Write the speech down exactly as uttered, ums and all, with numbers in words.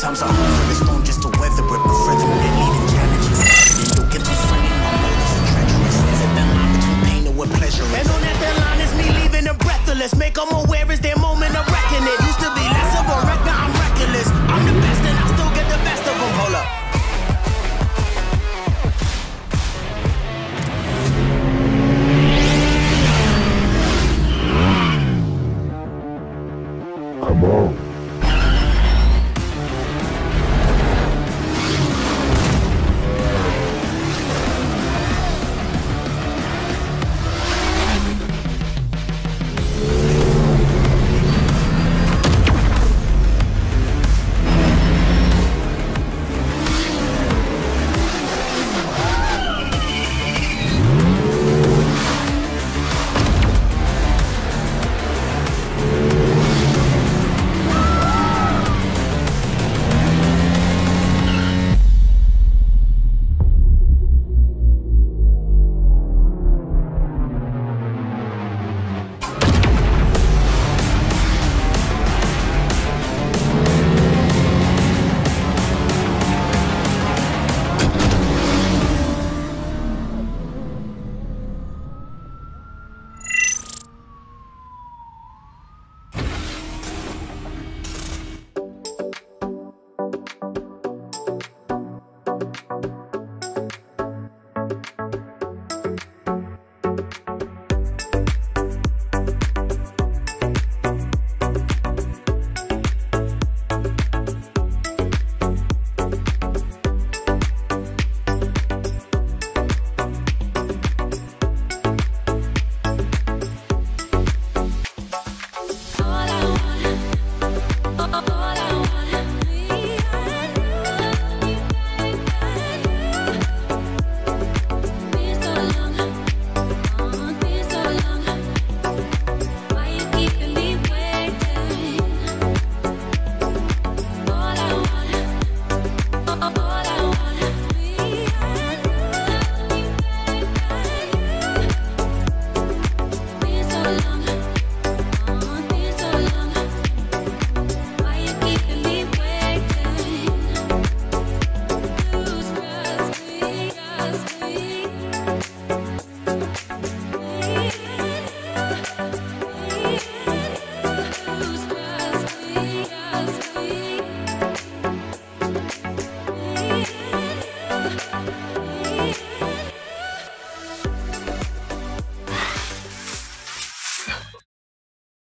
Sometimes I hope for this storm just to weather it, but further than leaving challenges. And you'll get through frame, my motives are treacherous. Is it that line between pain and what pleasure is? And on that deadline is me leaving them breathless. Make them a